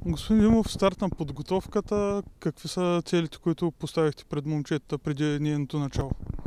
Господин Димов, старт на подготовката. Какви са целите, които поставихте пред момчетата преди нейното начало?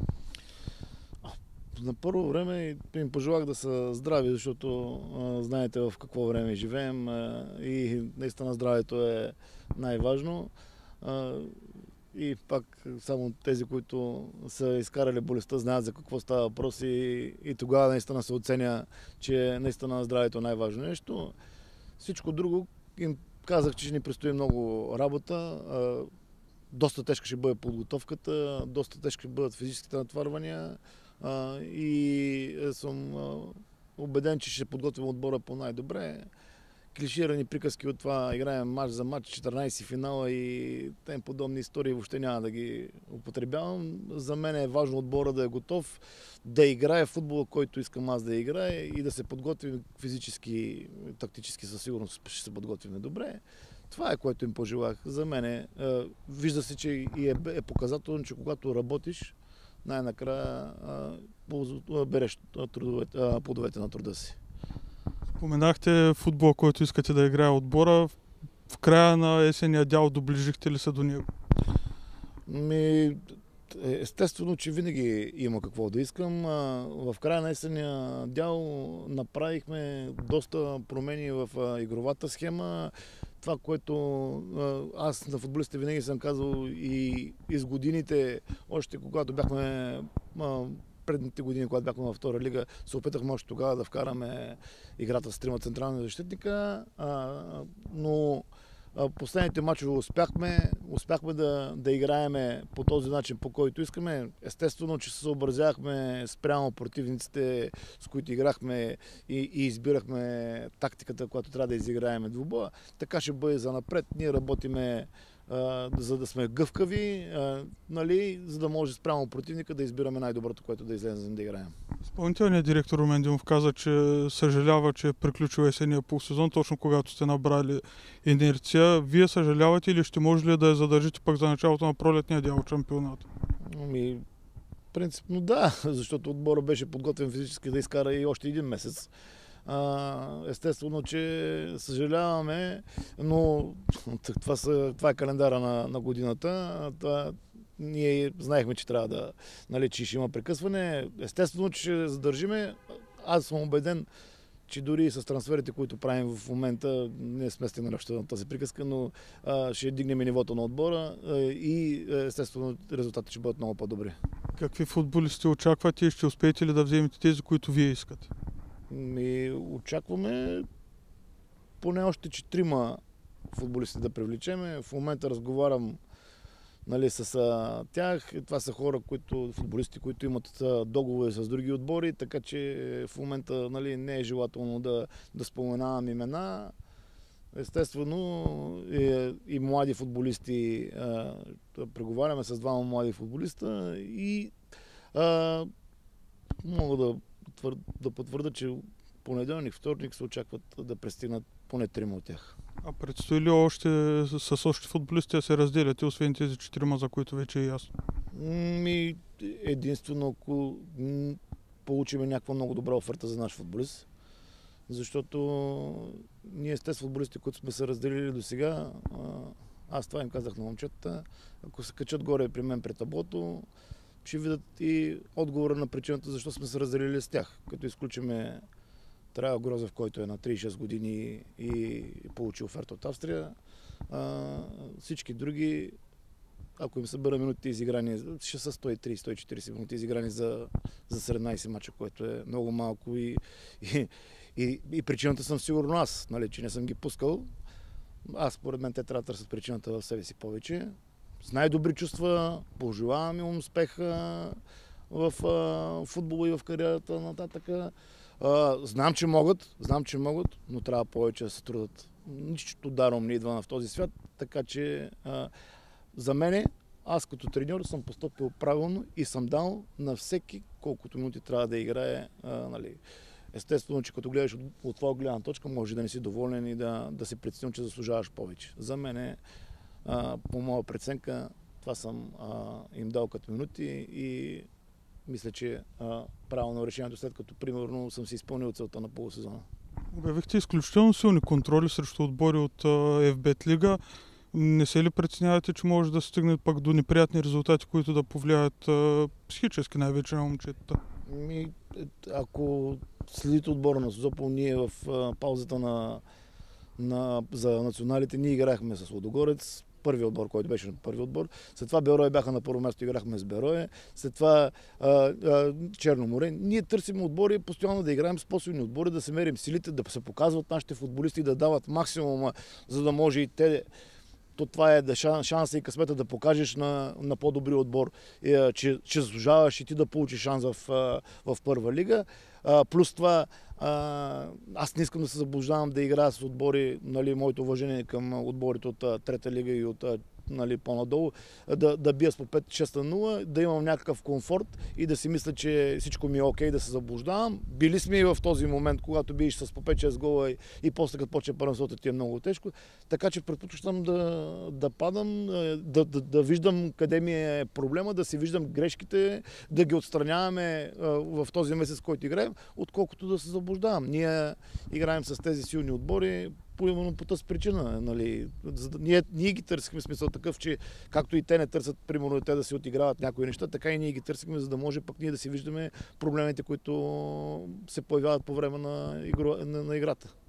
На първо време им пожелах да са здрави, защото знаете в какво време живеем и наистина здравето е най-важно. А, и пак само тези, които са изкарали болестта, знаят за какво става въпрос и тогава наистина се оценя, че наистина здравето е най-важно нещо. Всичко друго им казах, че ще ни предстои много работа. Доста тежка ще бъде подготовката, доста тежки ще бъдат физическите натварвания и съм убеден, че ще подготвим отбора по най-добре. Клиширани приказки от това играем мач за мач, 14 финала и тем подобни истории въобще няма да ги употребявам. За мен е важно отбора да е готов, да играе футбола, който искам аз да играе и да се подготвим физически, тактически със сигурност ще се подготвим добре. Това е, което им пожелах. За мен вижда се, че и е показателно, че когато работиш, най-накрая береш плодовете на труда си. Споменахте футбол, който искате да играе отбора. В края на есения дял доближихте ли се до него? Естествено, че винаги има какво да искам. В края на есения дял направихме доста промени в игровата схема. Това, което аз на футболистите винаги съм казал и с годините, още когато бяхме предните години, когато бяхме във втора лига, се опитахме още тогава да вкараме играта с трима централни защитника, но последните мачове успяхме да играеме по този начин, по който искаме. Естествено, че се съобразявахме спрямо противниците, с които играхме и избирахме тактиката, която трябва да изиграеме двубоя. Така ще бъде за напред. Ние работиме за да сме гъвкави, нали, за да може спрямо противника да избираме най-доброто, което да излезем да играем. Изпълнителният директор Румен Димов каза, че съжалява, че е приключил есения полусезон, точно когато сте набрали инерция. Вие съжалявате или ще може ли да я задържите пък за началото на пролетния дял от шампионата? Принципно да, защото отбора беше подготвен физически да изкара и още един месец. Естествено, че съжаляваме, но това е календара на годината. Ние знаехме, че трябва да, нали, че ще има прекъсване. Естествено, че ще задържиме. Аз съм убеден, че дори с трансферите, които правим в момента, не сме стигнали още на тази приказка, но ще дигнем нивото на отбора и естествено резултатите ще бъдат много по-добри. Какви футболисти очаквате и ще успеете ли да вземете тези, които вие искате? Очакваме поне още 4 футболисти да привлечеме. В момента разговарям, нали, с тях. Това са хора, футболисти, които имат договори с други отбори, така че в момента, нали, не е желателно да споменавам имена. Естествено и млади футболисти, преговаряме с 2 млади футболиста и мога да потвърда, че понеделник, вторник се очакват да пристигнат поне 3 от тях. А предстои ли още с още футболисти да се разделяте, освен тези 4, за които вече е ясно? Единствено, ако получим някаква много добра оферта за наш футболист, защото ние с тези футболисти, които сме се разделили до сега, аз това им казах на момчетата, ако се качат горе при мен пред таблото, ще видят и отговора на причината защо сме се разделили с тях. Като изключиме Трайал Грозев, който е на 36 години и получи оферта от Австрия. Всички други, ако им събера минутите изиграни, ще са 130-140 минути изиграни за 17 мача, което е много малко и причината съм сигурно аз, нали, че не съм ги пускал. Според мен те трябва да търсят причината в себе си повече. С най-добри чувства, пожелавам им успеха в футбола и в кариерата нататък. Знам, че могат, но трябва повече да се трудат. Нищо даром не идва в този свят, така че за мене, аз като треньор съм постъпил правилно и съм дал на всеки колкото минути трябва да играе. Нали. Естествено, че като гледаш от твоя гледна точка, може да не си доволен и да си преценил, че заслужаваш повече. За мен, по моя преценка, това съм им дал като минути и мисля, че правилно решението, след като примерно съм си изпълнил целта на полусезона. Обявихте изключително силни контроли срещу отбори от FBET лига. Не се ли притеснявате, че може да стигне пък до неприятни резултати, които да повлияят психически най-вече на момчетата? Ако следите отбора на Созопол, ние в паузата за националите ние играхме с Лудогорец, първият отбор, който беше на първи отбор. След това Берое бяха на първо място, играхме с Берое. След това Черно море. Ние търсим отбори, постоянно да играем с по-силни отбори, да се мерим силите, да се показват нашите футболисти, да дават максимума, за да може и те. То това е шанса и късмета да покажеш на по-добри отбор, че заслужаваш и ти да получиш шанс в първа лига. Плюс това, аз не искам да се заблуждавам да играя с отбори, нали, моето уважение към отборите от трета лига и от по-надолу, да бия с по 5-6-0, да имам някакъв комфорт и да си мисля, че всичко ми е окей, да се заблуждавам. Били сме и в този момент, когато биеш с по 5-6 гола и после като почне първенството ти е много тежко. Така че предпочитам да падам, да виждам къде ми е проблема, да си виждам грешките, да ги отстраняваме в този месец, който играем, отколкото да се заблуждавам. Ние играем с тези силни отбори, по тази причина. Нали. Ние ги търсихме, смисъл такъв, че както и те не търсят, примерно, те да си отиграват някои неща, така и ние ги търсихме, за да може пък ние да си виждаме проблемите, които се появяват по време на играта.